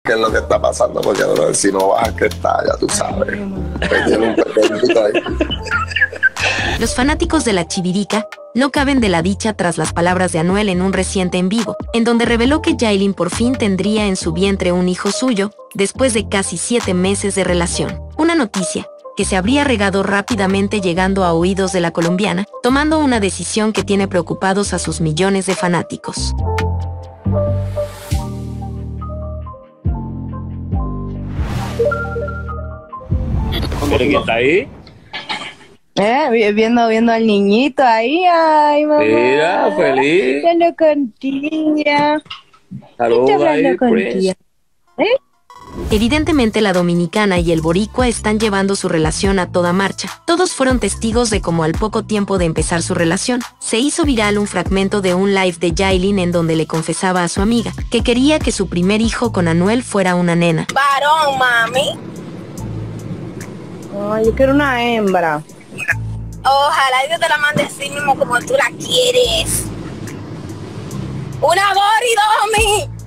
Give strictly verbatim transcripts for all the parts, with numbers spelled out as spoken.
qué es lo que está pasando, porque bro, si no bajas que está, ya tú sabes. Pues tiene un pequeñito ahí. Los fanáticos de la Chivirica no caben de la dicha tras las palabras de Anuel en un reciente en vivo, en donde reveló que Yailin por fin tendría en su vientre un hijo suyo, después de casi siete meses de relación. Una noticia que se habría regado rápidamente llegando a oídos de la colombiana, tomando una decisión que tiene preocupados a sus millones de fanáticos. ¿Quién está ahí? Eh, viendo, viendo al niñito ahí, ay, mamá. Mira, feliz. Hablando contigo. Saludos ahí, contigo. ¿Eh? Evidentemente la dominicana y el boricua están llevando su relación a toda marcha. Todos fueron testigos de cómo al poco tiempo de empezar su relación, se hizo viral un fragmento de un live de Yailin en donde le confesaba a su amiga que quería que su primer hijo con Anuel fuera una nena. Varón, mami. Ay, yo quiero una hembra. Ojalá Dios te la mande así mismo como tú la quieres. Una Dori, Domi.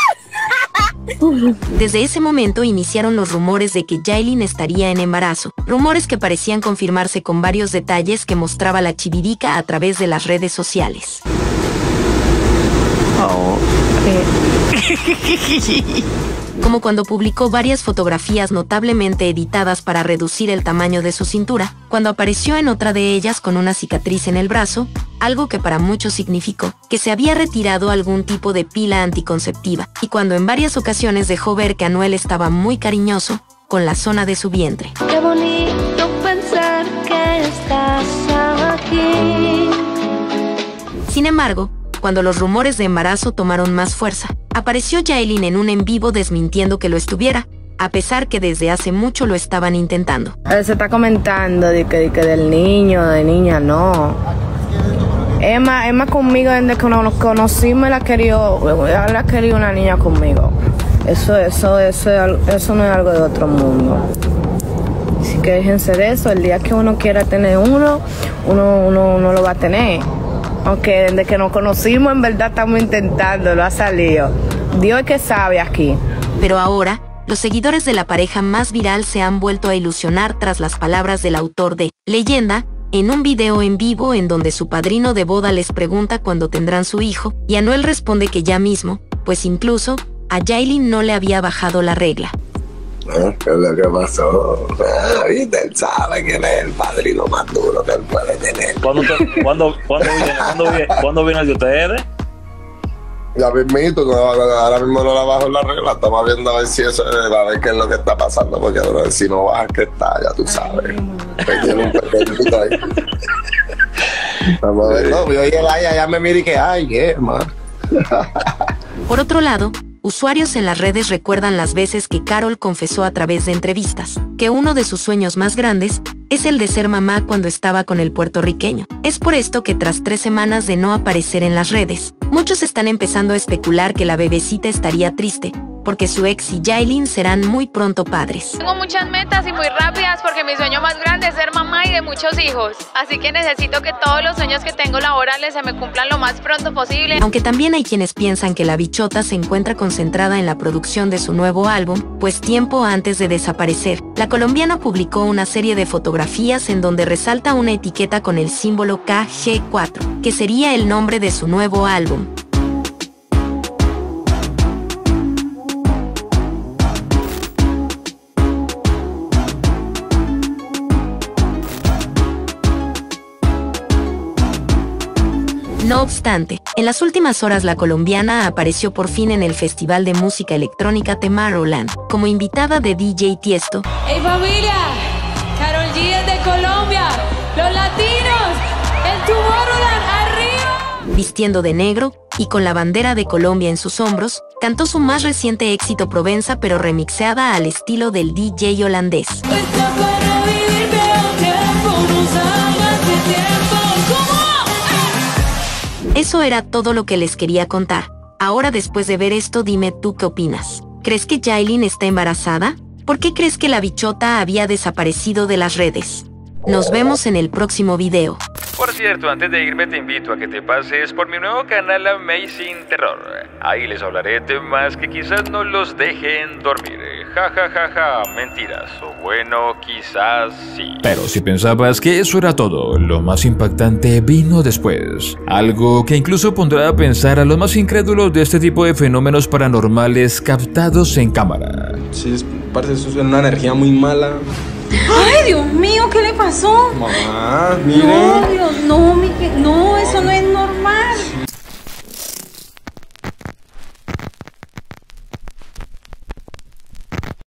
Desde ese momento iniciaron los rumores de que Yailin estaría en embarazo, rumores que parecían confirmarse con varios detalles que mostraba la Chivirica a través de las redes sociales. Oh, eh. Como cuando publicó varias fotografías notablemente editadas para reducir el tamaño de su cintura, cuando apareció en otra de ellas con una cicatriz en el brazo, algo que para muchos significó que se había retirado algún tipo de pila anticonceptiva, y cuando en varias ocasiones dejó ver que Anuel estaba muy cariñoso con la zona de su vientre. Qué bonito pensar que estás aquí. Sin embargo, cuando los rumores de embarazo tomaron más fuerza, apareció Yailin en un en vivo desmintiendo que lo estuviera, a pesar que desde hace mucho lo estaban intentando. Se está comentando de que, de que del niño, de niña, no. Emma, Emma conmigo desde que nos conocimos, la querido, la quería una niña conmigo. Eso, eso, eso, eso no es algo de otro mundo. Así que déjense de eso. El día que uno quiera tener uno, uno, uno, uno lo va a tener. Aunque desde que nos conocimos, en verdad estamos intentando, lo ha salido. Dios es que sabe aquí. Pero ahora, los seguidores de la pareja más viral se han vuelto a ilusionar tras las palabras del autor de Leyenda, en un video en vivo en donde su padrino de boda les pregunta cuándo tendrán su hijo, y Anuel responde que ya mismo, pues incluso a Yailin no le había bajado la regla. ¿Eh? ¿Qué es lo que pasó? Ah, ¿viste? Él sabe que él es el padrino más duro que él puede tener. ¿Cuándo, te, ¿cuándo, ¿cuándo, viene, ¿cuándo, viene, ¿cuándo viene el de ustedes? Ya mismito, no, ahora mismo no la bajo la regla. Estamos viendo a ver si eso, a ver qué es lo que está pasando, porque bro, si no bajas que está, ya tú sabes. Pues tiene un pequeñito ahí. Vamos a ver, no, yo llegué allá, ya me mire y que, ay, qué, man. Por otro lado, usuarios en las redes recuerdan las veces que Karol confesó a través de entrevistas que uno de sus sueños más grandes es el de ser mamá cuando estaba con el puertorriqueño. Es por esto que tras tres semanas de no aparecer en las redes, muchos están empezando a especular que la bebecita estaría triste, porque su ex y Yailin serán muy pronto padres. Tengo muchas metas y muy rápidas porque mi sueño más grande es ser mamá y de muchos hijos. Así que necesito que todos los sueños que tengo laborales se me cumplan lo más pronto posible. Aunque también hay quienes piensan que la bichota se encuentra concentrada en la producción de su nuevo álbum, pues tiempo antes de desaparecer, la colombiana publicó una serie de fotografías en donde resalta una etiqueta con el símbolo K G cuatro, que sería el nombre de su nuevo álbum. No obstante, en las últimas horas la colombiana apareció por fin en el Festival de Música Electrónica Tomorrowland, como invitada de D J Tiesto. ¡Hey familia! Karol G es de Colombia, los latinos, el Tomorrowland arriba. Vistiendo de negro y con la bandera de Colombia en sus hombros, cantó su más reciente éxito Provenza, pero remixeada al estilo del D J holandés. Eso era todo lo que les quería contar. Ahora, después de ver esto, dime tú qué opinas. ¿Crees que Yailin está embarazada? ¿Por qué crees que la bichota había desaparecido de las redes? Nos vemos en el próximo video. Por cierto, antes de irme te invito a que te pases por mi nuevo canal Amazing Terror. Ahí les hablaré temas que quizás no los dejen dormir. Ja ja ja ja, mentiras. O bueno, quizás sí. Pero si pensabas que eso era todo, lo más impactante vino después. Algo que incluso pondrá a pensar a los más incrédulos de este tipo de fenómenos paranormales captados en cámara. Sí, es, parece eso es una energía muy mala. Ay, Dios mío, ¿qué le pasó? Mamá, mire. No, Dios, no, mi, ¿qué,